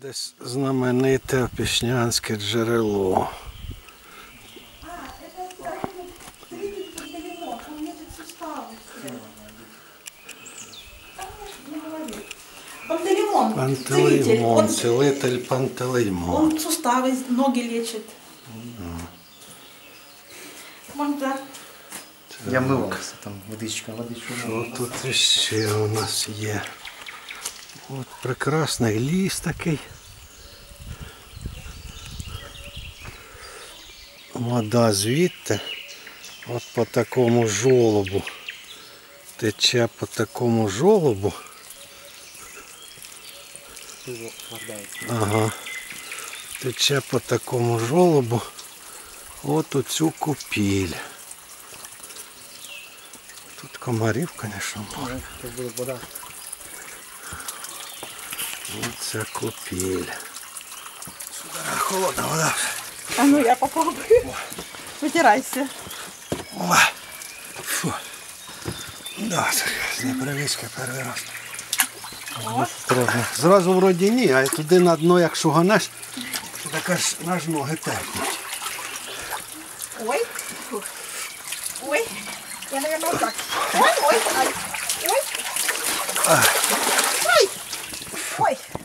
Десь знамените Опішнянське джерело. Пантелеймон, целитель Пантелеймон. Он суставы, ноги лечит. Можно. Я мивався, там водичка. Що тут ще у нас є? От прекрасний ліс такий. Вода звідти. От по такому жолобу. Тече по такому жолобу. Ага. Тече по такому жолобу. От оцю купіль. Тут комарів, звісно, багато. Оце купіль. Сюди холодна вода. А ну я попробую. Вытирайся. О, фу. Да, серйозно, привичка перший раз. Осторожно. Зразу вроді ні, а туди на дно, як шуганеш, то така ж наш ноги терпнуть. Ой. Ой. Я, наверное, вот так. Ой, ой, ай. Ой. Ой. Ой.